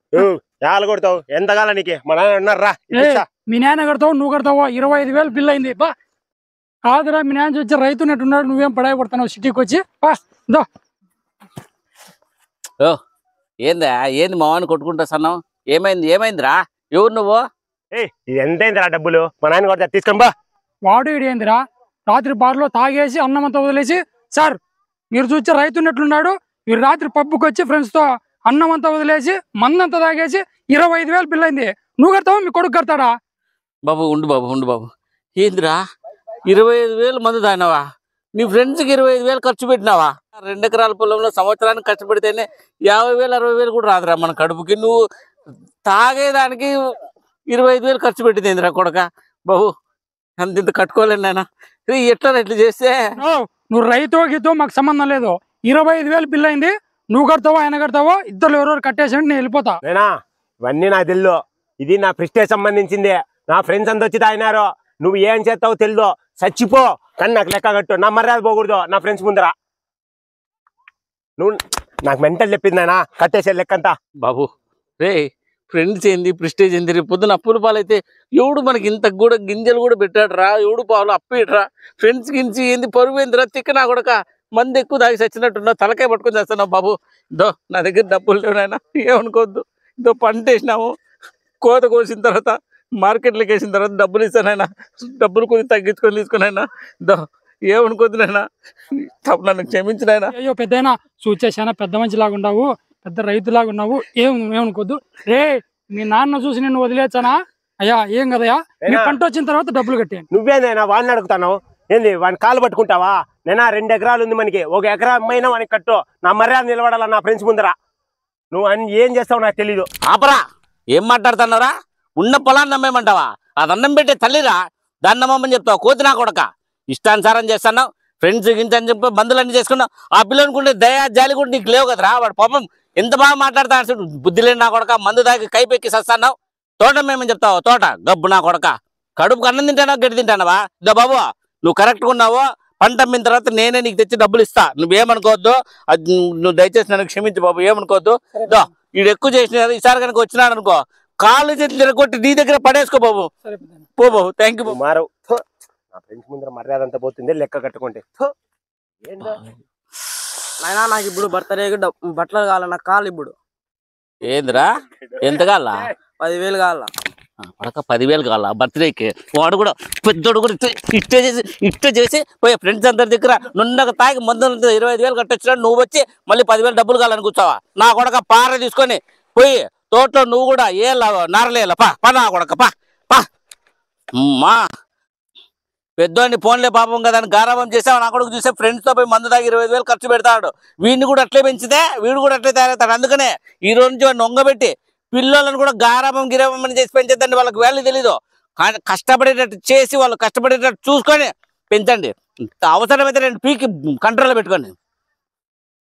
చాలా కొడతావు ఎంతకాల నీకు మా నాన్న ఉన్నారా మీ నాన్న కడతావు నువ్వు కడతావో 25,000 బిల్ అయింది బా కాదురా మీ నాన్న వచ్చి రైతున్నట్టున్నాడు నువ్వేం పడాయి పడుతున్నావు సిటీకి వచ్చి బా దో ఏందా ఏంది మావాన్ని కొట్టుకుంటా సన్నావు ఏమైందిరా ఎవరు నువ్వు ఇది ఎంతైందిరా డబ్బులు మా నాన్న కొడతా తీసుకొని బా వాడు ఇడి ఏందిరా రాత్రి బార్లో తాగేసి అన్నమంతా వదిలేసి సార్ మీరు చూస్తే రైతున్నట్లున్నాడు మీరు రాత్రి పబ్బుకి వచ్చి ఫ్రెండ్స్ తో అన్నం అంతా వదిలేసి మందంతా తాగేసి 25,000 బిల్ అయింది నువ్వు కడతావు మీ కొడుకు కడతాడా బాబు ఉండు బాబు ఏందిరా 25,000 మంది తాగినావా నీ ఫ్రెండ్స్కి 25,000 ఖర్చు పెట్టినావా 2 ఎకరాల పొలంలో సంవత్సరానికి ఖర్చు పెడితేనే 50,000 60,000 కూడా రాదురా మన కడుపుకి నువ్వు తాగేదానికి 25,000 ఖర్చు పెట్టింది ఏందిరా కొడక బాబు అంత కట్టుకోలేను నాయన ఎట్లా చేస్తే నువ్వు రైతు గీతో మాకు సంబంధం లేదు 25,000 బిల్ అయింది నువ్వు కడతావో ఆయన కడతావో ఇద్దరు ఎవరెవరు కట్టేసండి నేను వెళ్ళిపోతా నేనా ఇవన్నీ నాకు తెలియదు ఇది నా ప్రెస్టేజ్ సంబంధించింది నా ఫ్రెండ్స్ అంతా వచ్చి తాగినారు నువ్వు ఏం చేస్తావో తెలియదు చచ్చిపో కానీ నాకు లెక్క కట్టు నా మర్యాద పోకూడదు నా ఫ్రెండ్స్ ముందర నువ్వు నాకు మెంటల్ చెప్పింది నాయన కట్టేసే లెక్కంతా బాబు రే ఫ్రెండ్స్ ఏంది ప్రెస్టేజ్ ఏంది రేపు పొద్దున అప్పుల పాలైతే ఎవడు మనకి ఇంత కూడా గింజలు కూడా పెట్టాడు రా ఎవడు పాలు అప్పిడ్రా ఫ్రెండ్స్ గించి ఏంది పరువు ఏందిరా తిక్క నా కొడక మంది ఎక్కువ తాగి చచ్చినట్టున్నావు తలకాయ పట్టుకొని చేస్తున్నావు బాబు దో నా దగ్గర డబ్బులు లేవు నాయన ఏమనుకోవద్దు ఇదో పంట వేసినాము కోత కోసిన తర్వాత మార్కెట్లోకి వేసిన తర్వాత డబ్బులు ఇస్తానైనా డబ్బులు కొంచెం తగ్గించుకొని తీసుకున్నాయినా దో ఏమనుకోద్దు నాయన నన్ను క్షమించినాయన అయ్యో పెద్దయినా చూచేసానా పెద్ద మంచిలాగా ఉన్నావు పెద్ద రైతులాగా ఉన్నావు ఏమనుకోద్దు రే మీ నాన్న చూసి నిన్ను వదిలేచానా అయ్యా ఏం కదయా మీ పంట వచ్చిన తర్వాత డబ్బులు కట్టాను నువ్వేనైనా వాడిని అడుగుతాను ఏంది వాడిని కాలు పట్టుకుంటావా నేనా 2 ఎకరాలు ఉంది మనకి 1 ఎకరా అమ్మైనా వానికి కట్టు నా మర్యాద నిలబడాలా నా ఫ్రెండ్స్ ముందర నువ్వు ఏం చేస్తావు నాకు తెలీదు ఆపరా ఏం మాట్లాడుతున్నారా ఉన్న పొలాన్ని నమ్మేమంటావా అది అన్నం పెట్టే తల్లిరా దాన్ని నమ్మమని చెప్తావు కోతి నా కొడక ఇష్టానుసారం చేస్తున్నావు ఫ్రెండ్స్ గించని చెప్పి బంధువులన్నీ చేసుకున్నావు ఆ పిల్లనుకుంటే దయా జాలి కూడా నీకు లేవు కదరా వాడు పాపం ఎంత బాగా మాట్లాడతాడు బుద్ధి లేని నా కొడక మందు దాకి కైపెక్కి సస్తున్నావు తోట మేమని చెప్తావు తోట గబ్బు నా కొడక కడుపుకు అన్నం తింటానా గడ్డి తింటానవా ఇదో బాబు నువ్వు కరెక్ట్గా ఉన్నావు పంట అమ్మిన తర్వాత నేనే నీకు తెచ్చి డబ్బులు ఇస్తా నువ్వేమనుకోవద్దు అది నువ్వు దయచేసి నన్ను క్షమించు బాబు ఏమనుకోవద్దు దో వీడు ఎక్కువ చేసిన ఈసారి కనుక వచ్చినాడు అనుకో కాళ్ళు చేతులు తిరగొట్టి నీ దగ్గర పడేసుకో బాబు పో బాబు థ్యాంక్ యూ మారు నా ఫ్రెండ్స్ ముందర మర్యాద అంతా పోతుంది లెక్క కట్టుకుంటే నాయనా నాకు ఇప్పుడు బర్త్డేకి బట్టలు కావాలి నాకు కావాలి ఇప్పుడు ఏందిరా ఎంత కావాలా 10,000 కావాలా పడక 10,000 కావాలా బర్త్డేకి వాడు కూడా పెద్దోడు కూడా ఇట్ట చేసి పోయే ఫ్రెండ్స్ అందరి దగ్గర నున్నగా తాగి మందు 25,000 కట్టొచ్చినా నువ్వు వచ్చి మళ్ళీ 10,000 డబ్బులు కావాలని కూర్చోవా నా కొడక పార తీసుకొని పోయి తోటలో నువ్వు కూడా ఏ నారలేల పా నా కొడక పా మా పెద్దోడిని ఫోన్లే పాపం కదా అని గారాబం చేసావు నా కొడుకు చూస్తే ఫ్రెండ్స్తో పోయి మందు దాకా 25,000 ఖర్చు పెడతాడు వీడిని కూడా అట్లే పెంచితే వీడు కూడా అట్లే తయారవుతాడు అందుకనే ఈ రోజు నుంచి వాడిని నొంగబెట్టి పిల్లలను కూడా గారాబం గిరాబం అని చేసి పెంచేద్దండి వాళ్ళకి వాల్యూ తెలీదు కానీ కష్టపడేటట్టు చేసి వాళ్ళు కష్టపడేటట్టు చూసుకొని పెంచండి అవసరమైతే 2 పీకి కంట్రోల్లో పెట్టుకోండి